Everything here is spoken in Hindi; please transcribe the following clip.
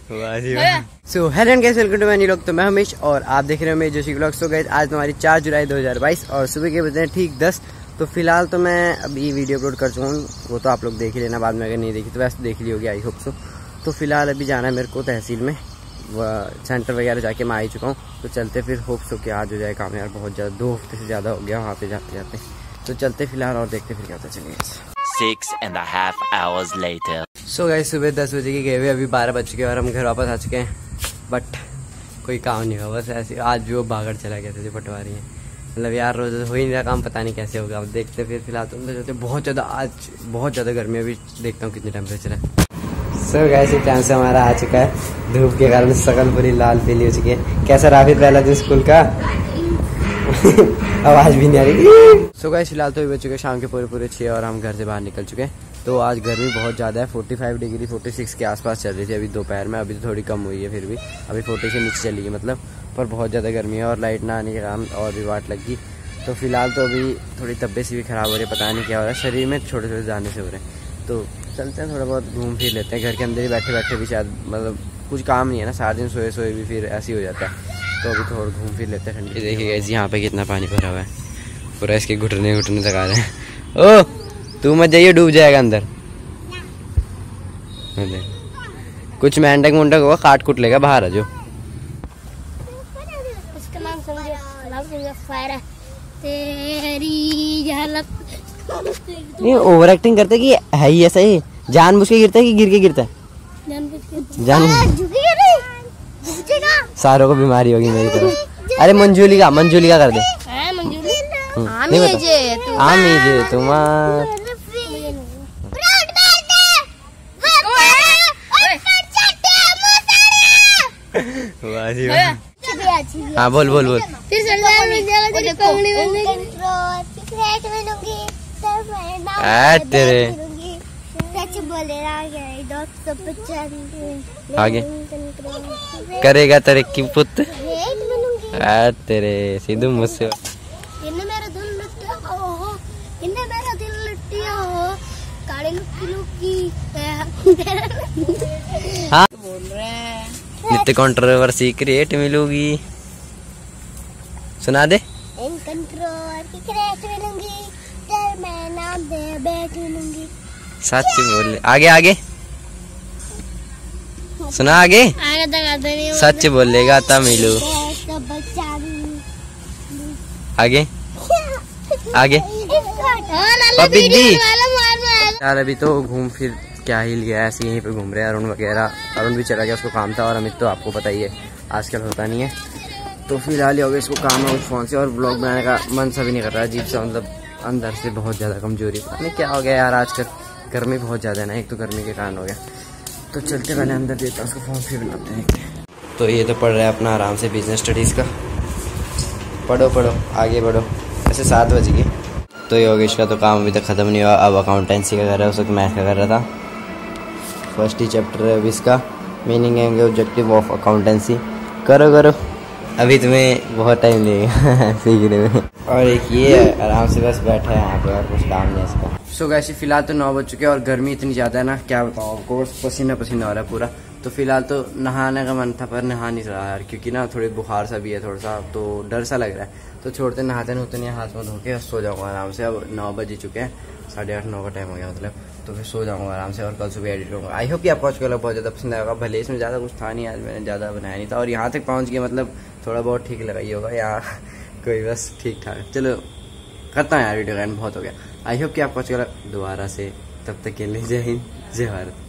So hello and guys, welcome to my new vlog. तो मैं हमेश और आप देख रहे हो मेरे जोशी व्लॉग। सो गाइस, आज तुम्हारी 4 जुलाई 2022 और सुबह के बजे ठीक 10। तो फिलहाल तो मैं अभी वीडियो अपलोड कर चुका हूँ, वो तो आप लोग देख ही लेना बाद में, अगर नहीं देखी तो वैसे देख ली होगी, आई होप सो। तो फिलहाल अभी जाना है मेरे को तहसील में, सेंटर वगैरह जाके मैं आ ही चुका हूँ। तो चलते फिर होप सो कि आज हो जाए काम यार, बहुत ज़्यादा 2 हफ्ते से ज़्यादा हो गया वहाँ पे जाते जाते। तो चलते फिलहाल और देखते फिर क्या होता चलिए। 6.5 hours later. सो गाइस, सुबह 10 बजे के गए हुए, अभी 12 बज चुके हैं और हम घर वापस आ चुके हैं। बट कोई काम नहीं हुआ, बस ऐसे आज भी वो भागड़ चला गया था जो पटवारी है। मतलब यार रोज हो ही नहीं रहा काम, पता नहीं कैसे होगा, अब देखते फिर। फिलहाल तो चलते, बहुत ज़्यादा आज बहुत ज़्यादा गर्मी है, अभी देखता हूँ कितनी टेम्परेचर है। सो गाइस, ये टाइम से हमारा आ चुका है, धूप के कारण शकल पूरी लाल पीली हो चुकी है। कैसा रहा फिर पहला दिन स्कूल का? आवाज भी नहीं आ रही। सो गाइस, फिलहाल तो बज चुके शाम के पूरे 6 और हम घर से बाहर निकल चुके हैं। तो आज गर्मी बहुत ज़्यादा है, 45 डिग्री 46 के आसपास चल रही थी अभी दोपहर में। अभी तो थोड़ी कम हुई है, फिर भी अभी 40 से नीचे चली है मतलब, पर बहुत ज़्यादा गर्मी है और लाइट ना आने के कारण और भी वाट लगी। तो फिलहाल तो अभी थोड़ी तबीयत भी ख़राब हो रही है, पता नहीं क्या हो रहा है शरीर में, छोटे छोटे दाने से हो रहे हैं। तो चलते हैं, थोड़ा बहुत घूम फिर लेते हैं। घर के अंदर ही बैठे बैठे भी शायद मतलब कुछ काम नहीं है ना, सारा दिन सोए सोए भी फिर ऐसे ही हो जाता है। तो अभी थोड़ा घूम फिर लेते हैं ठंडी। देखिए यहाँ पे कितना पानी भरा हुआ है, पूरा इसके घुटने तक आ रहे हैं। ओ तू मत जाइए, डूब जाएगा अंदर। कुछ मेंढक मुंडक होगा, काट कुट लेगा, बाहर आ जाओ। नहीं ओवर एक्टिंग करते कि है ही ऐसा ही, जानबूझ के गिरता है कि गिर के गिरता है? जान सारों को बीमारी होगी मेरी तरह। अरे मंजूली का कर दे। नहीं बता आमी जे तुम्हार हाँ बोल तेरे आगे करेगा तरक्की पुत्र तेरे सीधू मुझसे। हाँ नित्य कंट्रोवर्सी क्रिएट मिलूगी, सुना दे। सच बोल, आगे सुना, आगे सच बोलेगा तब मिलू। आगे यार अभी तो घूम फिर क्या ही लिया, ऐसे यहीं पे घूम रहे हैं। अरुण वगैरह, अरुण भी चला गया, उसको काम था, और अमित तो आपको पता ही है आजकल होता नहीं है। तो फिलहाल हो गया इसको काम है उस फोन से, और ब्लॉग बनाने का मन सा भी नहीं कर रहा है, अजीब सा, मतलब अंदर से बहुत ज़्यादा कमजोरी। पता नहीं क्या हो गया यार, आजकल गर्मी बहुत ज़्यादा है ना, एक तो गर्मी के कारण हो गया। तो चलते पहले अंदर देता हूँ उसको, फॉर्म फिर बनाते हैं। तो ये तो पढ़ रहा है अपना आराम से बिजनेस स्टडीज़ का। पढ़ो आगे बढ़ो। ऐसे 7 बज गए। तो योगेश का तो काम अभी तक ख़त्म नहीं हुआ, अब अकाउंटेंसी का कर रहा है, उस वक्त मैथ का कर रहा था। फर्स्ट ही चैप्टर है अभी इसका, meaning and objective of accountancy. करो अभी तुम्हें बहुत टाइम लगेगा सीखने में। और एक ये आराम से बस बैठा है यहाँ पे, और कुछ काम नहीं है इसका। सो गाइस, फिलहाल तो 9 बज चुके हैं और गर्मी इतनी ज़्यादा है ना, क्या बताऊँ आपको, पसीना हो रहा है पूरा। तो फिलहाल तो नहाने का मन था पर नहा नहीं रहा यार, क्योंकि ना थोड़ी बुखार सा भी है थोड़ा सा, तो डर सा लग रहा है। तो छोड़ते नहाते नहीं, हाथ में धो के सो जाऊँगा आराम से। अब 9 बज चुके हैं, 8:30 9 का टाइम हो गया मतलब। तो फिर सो जाऊँगा आराम से और कल सुबह एडिट करूँगा। आई होप कि आपको आज बहुत ज़्यादा पसंद आएगा। भले इसमें ज़्यादा कुछ था नहीं, आज मैंने ज़्यादा बनाया नहीं था, और यहाँ तक पहुँच गया मतलब थोड़ा बहुत ठीक लगा ही होगा, यहाँ कोई बस ठीक ठाक। चलो करता हूँ यार वीडियो का, बहुत हो गया। आई होप कि आपको अच्छा लगा दोबारा से। तब तक के लिए जय हिंद, जय भारत।